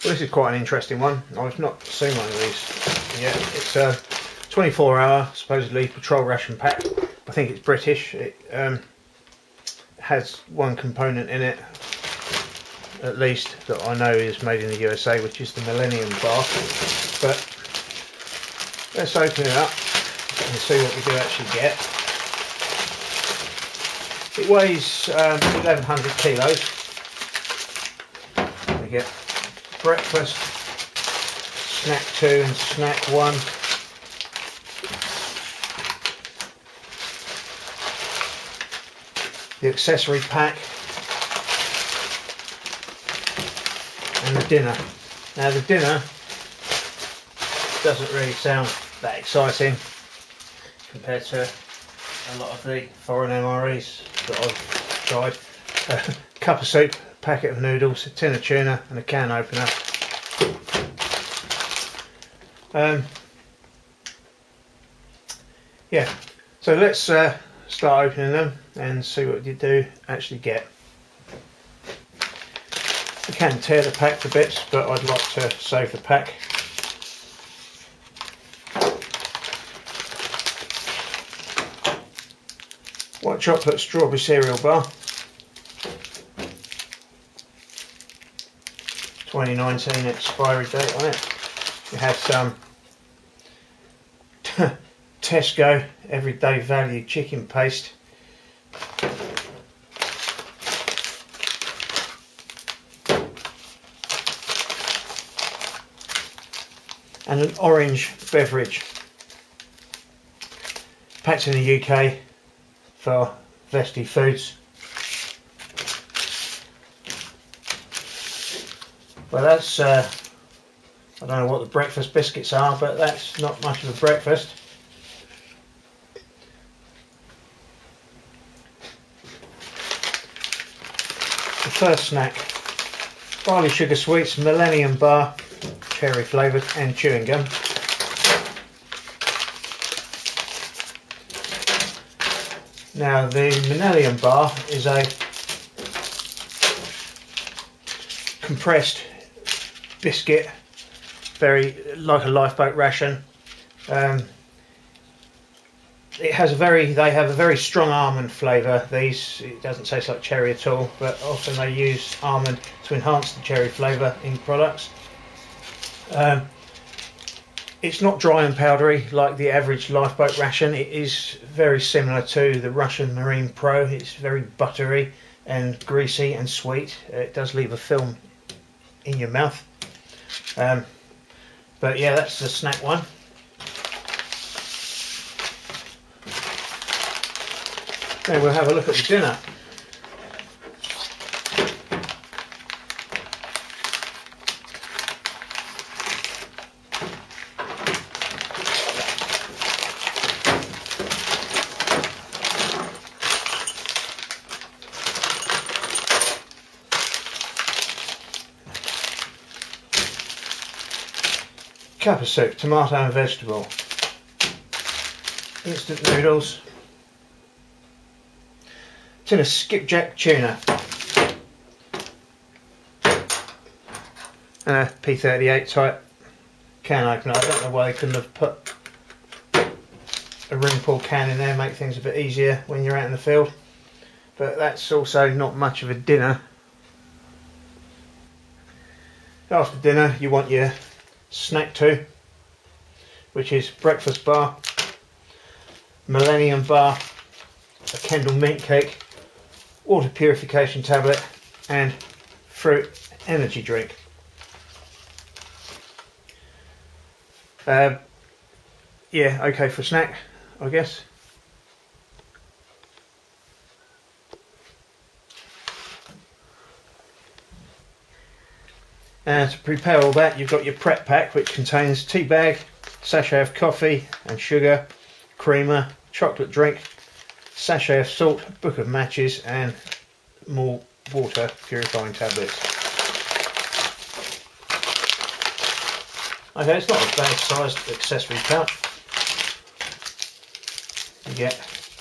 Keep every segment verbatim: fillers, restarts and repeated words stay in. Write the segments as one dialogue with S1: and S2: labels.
S1: Well, this is quite an interesting one. I've not seen one of these yet. It's a twenty-four hour, supposedly, patrol ration pack. I think it's British. It um, has one component in it, at least, that I know is made in the U S A, which is the Millennium Bar. But let's open it up and see what we do actually get. It weighs um, eleven hundred kilos. We get breakfast, snack two and snack one. The accessory pack and the dinner. Now the dinner doesn't really sound that exciting compared to a lot of the foreign M R Es that I've tried. A cup of soup, a packet of noodles, a tin of tuna and a can opener. Um, yeah, so let's uh, start opening them and see what you do actually get. You can tear the pack to bits, but I'd like to save the pack. White chocolate strawberry cereal bar, twenty nineteen expiry date on it. We have some Tesco everyday value chicken paste, and an orange beverage, packed in the U K for Vesti Foods. Well, that's uh, I don't know what the breakfast biscuits are, but that's not much of a breakfast. The first snack, barley sugar sweets, Millennium Bar, cherry flavoured, and chewing gum. Now the Millennium Bar is a compressed biscuit, very like a lifeboat ration. Um, it has a very, they have a very strong almond flavour. These, it doesn't taste like cherry at all, but often they use almond to enhance the cherry flavour in products. Um, It's not dry and powdery like the average lifeboat ration. It is very similar to the Russian Marine Pro. It's very buttery and greasy and sweet. It does leave a film in your mouth. Um, but yeah, that's the snack one. Then we'll have a look at the dinner. Cup of soup, tomato and vegetable, instant noodles, tin of skipjack tuna, and a P thirty-eight type can opener. I don't know why they couldn't have put a ring pull can in there, make things a bit easier when you're out in the field, but that's also not much of a dinner. After dinner you want your snack two, which is breakfast bar, Millennium Bar, a Kendal mint cake, water purification tablet, and fruit energy drink. Uh, yeah, okay for a snack, I guess. And to prepare all that, you've got your prep pack, which contains tea bag, sachet of coffee and sugar, creamer, chocolate drink, sachet of salt, book of matches, and more water purifying tablets. Okay, it's not a bad sized accessory pouch. You get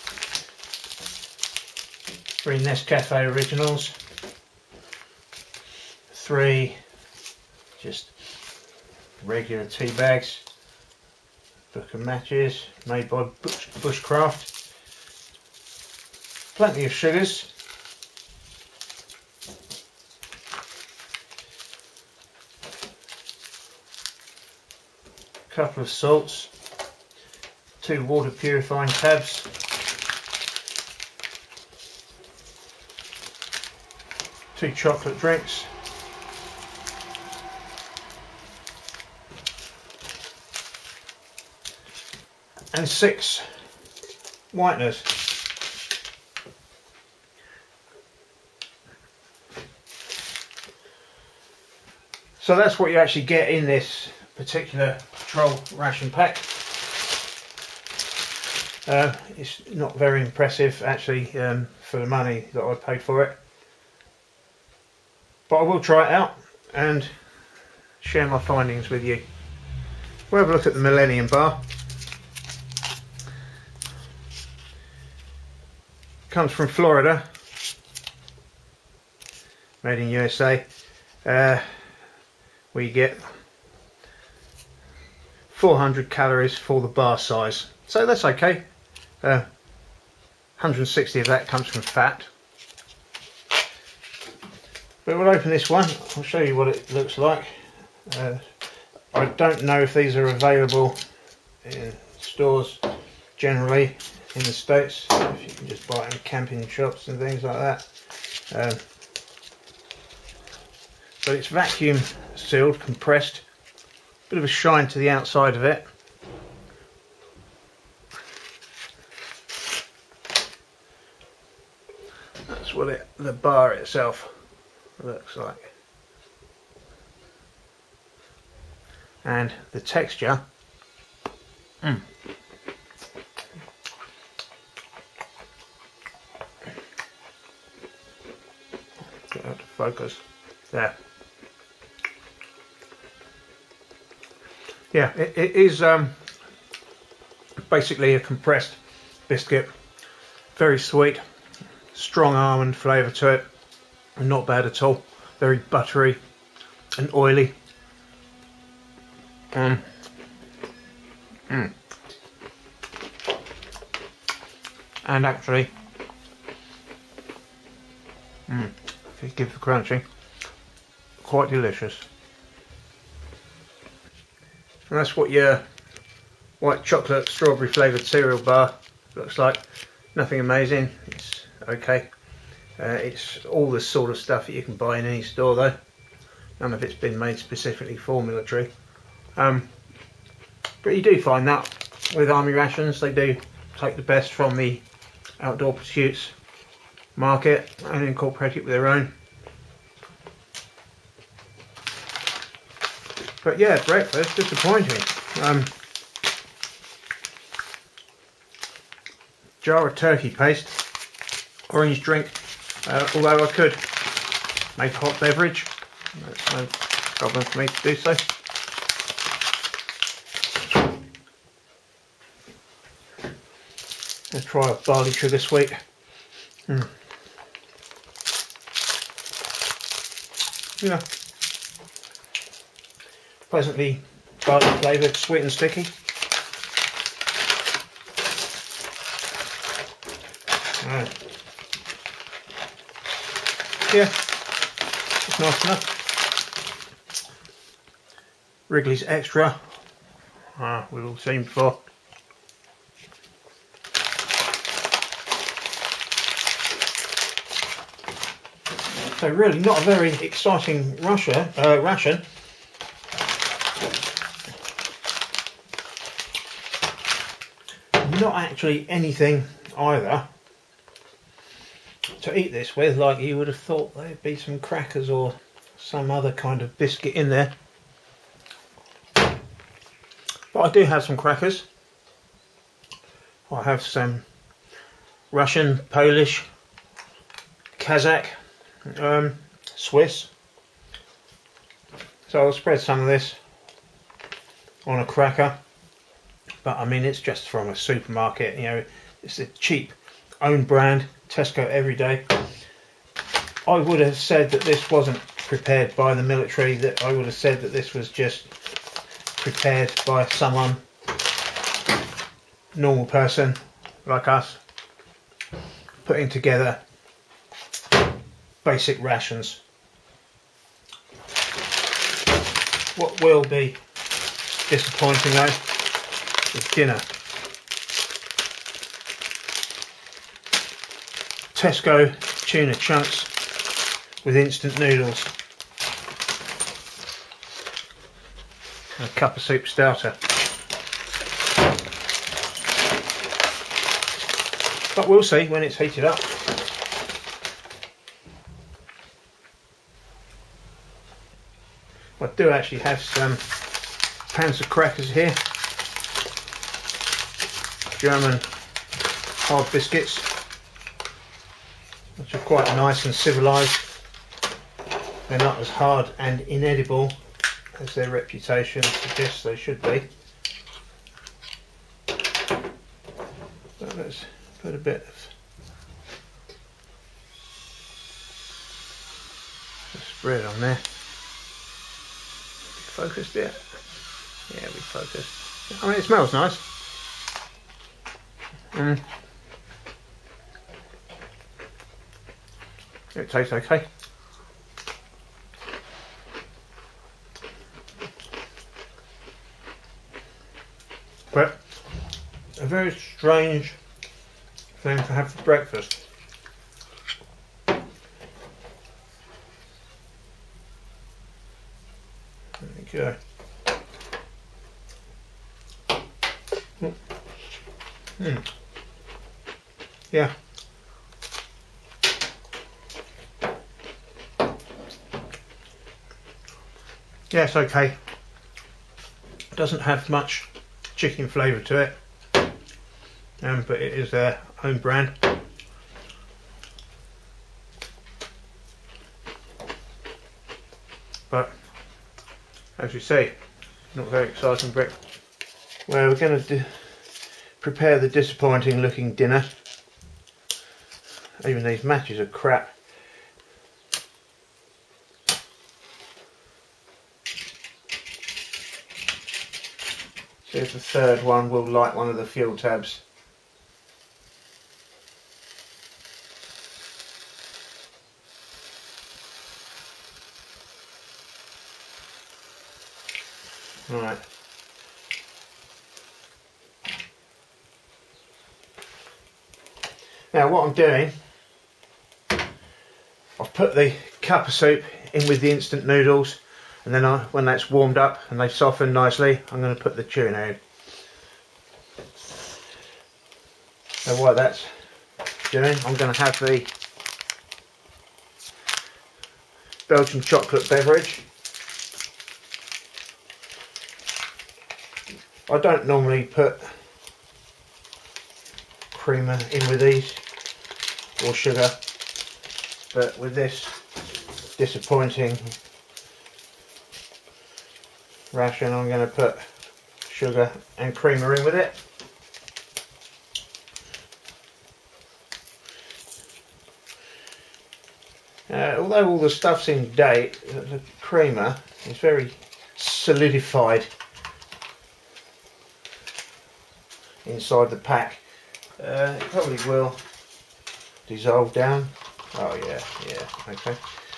S1: three Nescafe Originals, three just regular tea bags, book of matches made by Bush, Bushcraft, plenty of sugars, a couple of salts, two water purifying tabs, two chocolate drinks, and six whiteners. So that's what you actually get in this particular patrol ration pack. Uh, it's not very impressive actually um, for the money that I paid for it, but I will try it out and share my findings with you. We'll have a look at the Millennium Bar. Comes from Florida, made in U S A. Uh, we get four hundred calories for the bar size, so that's okay. Uh, one hundred sixty of that comes from fat. But we'll open this one. I'll show you what it looks like. Uh, I don't know if these are available in stores generally in the States, if you can just buy it in camping shops and things like that. Um, but it's vacuum sealed, compressed, bit of a shine to the outside of it. That's what it, the bar itself looks like. And the texture, mm. Get out of focus. There. Yeah, it, it is um, basically a compressed biscuit. Very sweet, strong almond flavour to it. Not bad at all. Very buttery and oily. Um, mm. And actually, mm, if you give the crunchy, quite delicious. And that's what your white chocolate strawberry flavoured cereal bar looks like. Nothing amazing, it's okay. Uh, it's all the sort of stuff that you can buy in any store though. None of it's been made specifically for military. Um, but you do find that with army rations, they do take the best from the outdoor pursuits market and incorporate it with their own. But yeah, breakfast, disappointing. Um, jar of turkey paste, orange drink, uh, although I could make a hot beverage, that's no problem for me to do so. Let's try a barley sugar sweet. Mm. Yeah. Pleasantly barley flavoured, sweet and sticky. Uh, yeah, it's nice enough. Wrigley's Extra, ah, we've all seen before. So really not a very exciting Russia, uh, ration. Not actually anything either to eat this with, like you would have thought there'd be some crackers or some other kind of biscuit in there. But I do have some crackers. I have some Russian, Polish, Kazakh, um, Swiss. So I'll spread some of this on a cracker. But I mean, it's just from a supermarket, you know, it's a cheap own brand, Tesco every day. I would have said that this wasn't prepared by the military, that I would have said that this was just prepared by someone, normal person like us, putting together basic rations. What will be disappointing though is dinner. Tesco tuna chunks with instant noodles. And a cup of soup starter. But we'll see when it's heated up. I do actually have some Panzer crackers here. German hard biscuits, which are quite nice and civilised. They're not as hard and inedible as their reputation suggests they should be. So let's put a bit of spread on there. Focused yet? Yeah, we focused. I mean, it smells nice. Mm. It tastes okay. But a very strange thing to have for breakfast. There we go. Mm. Yeah. Yeah, it's okay. Doesn't have much chicken flavour to it, um, but it is their own brand. But as you see, not very exciting breakfast. Well, we're going to prepare the disappointing looking dinner. Even these matches are crap. See if the third one will light one of the fuel tabs. Right. Now what I'm doing, I've put the cup of soup in with the instant noodles, and then I, when that's warmed up and they've softened nicely, I'm going to put the tuna in. So while that's doing, I'm going to have the Belgian chocolate beverage. I don't normally put creamer in with these, or sugar, but with this disappointing ration I'm going to put sugar and creamer in with it. Uh, although all the stuff's in date, the creamer is very solidified inside the pack. Uh, it probably will dissolve down. Oh yeah, yeah, okay.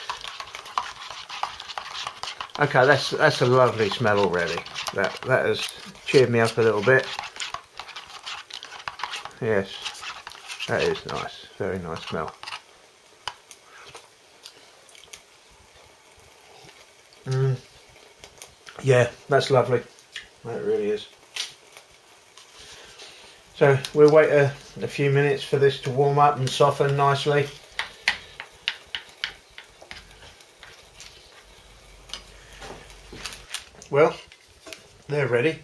S1: Okay, that's that's a lovely smell already. That that has cheered me up a little bit. Yes, that is nice. Very nice smell. Mm. Yeah, that's lovely. That really is. So we'll wait a, a few minutes for this to warm up and soften nicely. Well, they're ready.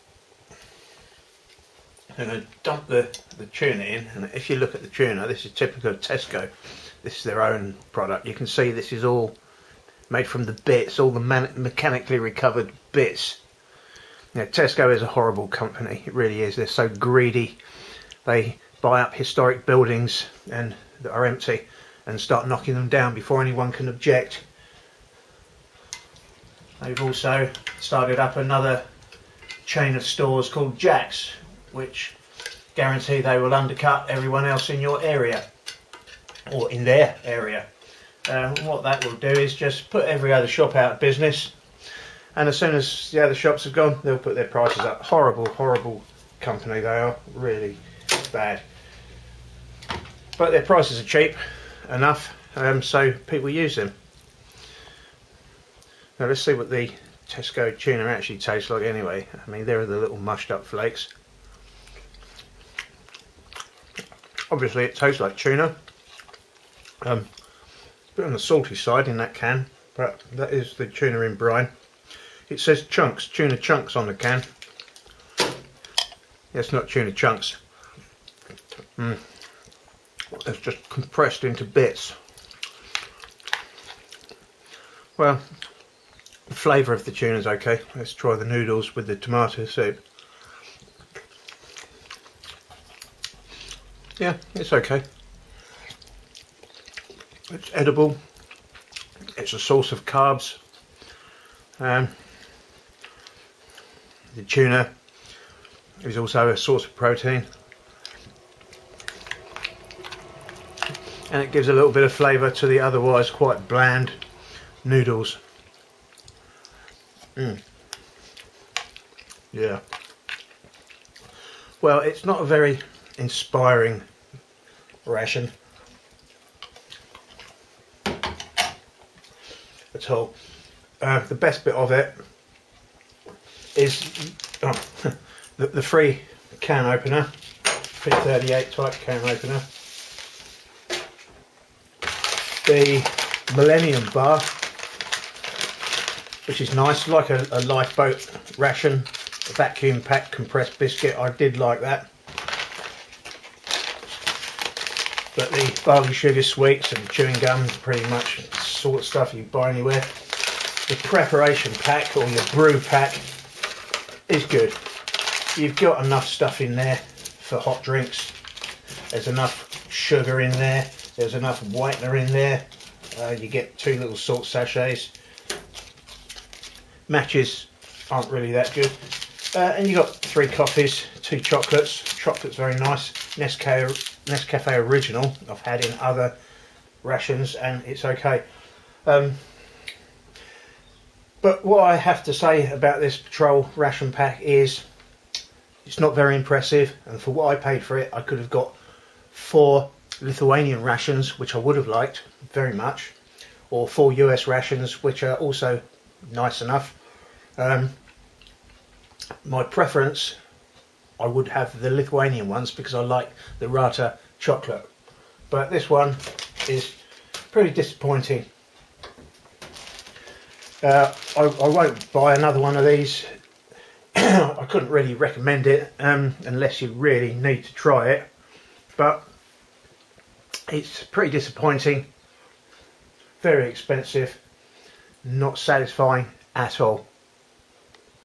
S1: I'm going to dump the, the tuna in, and if you look at the tuna, this is typical of Tesco. This is their own product. You can see this is all made from the bits, all the man mechanically recovered bits. You know, Tesco is a horrible company, it really is. They're so greedy. They buy up historic buildings and that are empty and start knocking them down before anyone can object. They've also started up another chain of stores called Jack's, which guarantee they will undercut everyone else in your area, or in their area. Um, what that will do is just put every other shop out of business, and as soon as the other shops have gone, they'll put their prices up. Horrible, horrible company they are, really bad. But their prices are cheap enough, um, so people use them. Now let's see what the Tesco tuna actually tastes like anyway. I mean, there are the little mushed up flakes. Obviously it tastes like tuna. Um, a bit on the salty side in that can, but that is the tuna in brine. It says chunks, tuna chunks on the can. It's not tuna chunks. Mm. It's just compressed into bits. Well, the flavour of the tuna is okay. Let's try the noodles with the tomato soup. Yeah, it's okay. It's edible. It's a source of carbs. Um, the tuna is also a source of protein. And it gives a little bit of flavour to the otherwise quite bland noodles. Mm. Yeah. Well, it's not a very inspiring ration at all. Uh, the best bit of it is oh, the, the free can opener, P thirty-eight type can opener. The Millennium bar, which is nice, like a, a lifeboat ration, a vacuum packed compressed biscuit. I did like that. But the barley sugar sweets and chewing gum is pretty much the sort of stuff you buy anywhere. The preparation pack or your brew pack is good. You've got enough stuff in there for hot drinks. There's enough sugar in there. There's enough whitener in there. Uh, you get two little salt sachets. Matches aren't really that good. Uh, and you got three coffees, two chocolates. Chocolate's very nice. Nescafe, Nescafe Original I've had in other rations and it's okay. Um, but what I have to say about this Patrol ration pack is it's not very impressive, and for what I paid for it I could have got four Lithuanian rations, which I would have liked very much, or four U S rations, which are also nice enough. Um, my preference, I would have the Lithuanian ones because I like the Rata chocolate, but this one is pretty disappointing. Uh, I, I won't buy another one of these. I couldn't really recommend it um, unless you really need to try it, but it's pretty disappointing, very expensive, not satisfying at all.